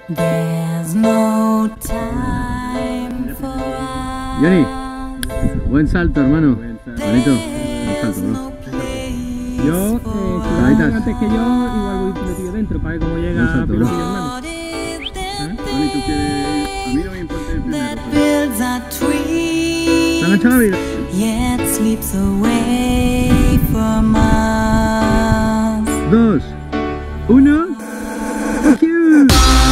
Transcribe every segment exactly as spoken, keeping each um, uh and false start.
There's no time for us. Johnny, buen salto, hermano. Buen salto. Bonito. Buen salto, bro. Yo, eh, si lo hago antes que yo, igual voy metido dentro para ver cómo llega Buen salto, bro. Pinocchio, hermano. Johnny, tú quieres... A mí no me importa el primero. Builds a tree, ¿Te han hecho la vida? yet sleeps away from us. Dos, uno. ¡Fuck you!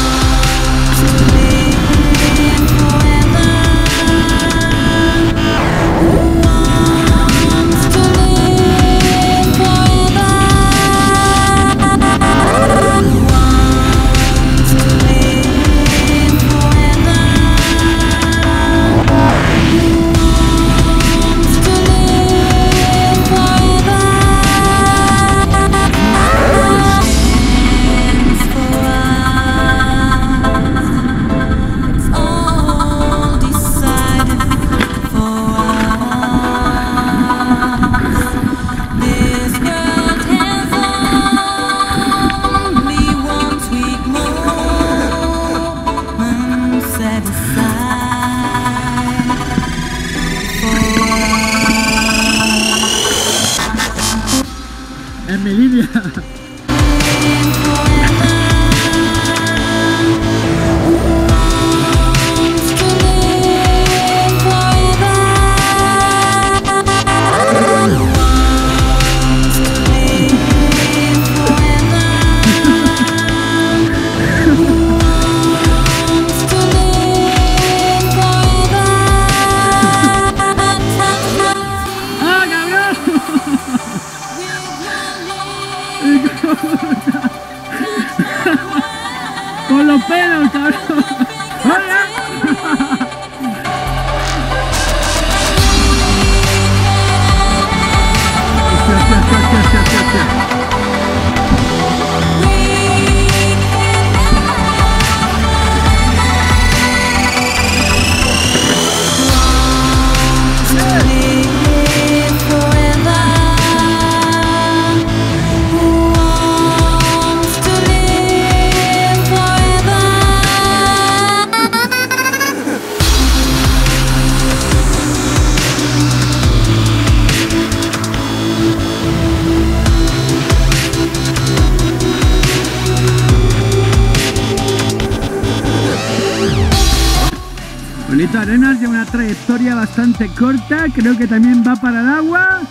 En mi línea. Con los pelos, cabrón. ¡Hola! Bonito Arenas lleva una trayectoria bastante corta, creo que también va para el agua.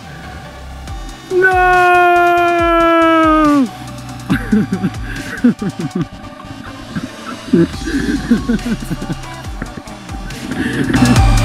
¡No!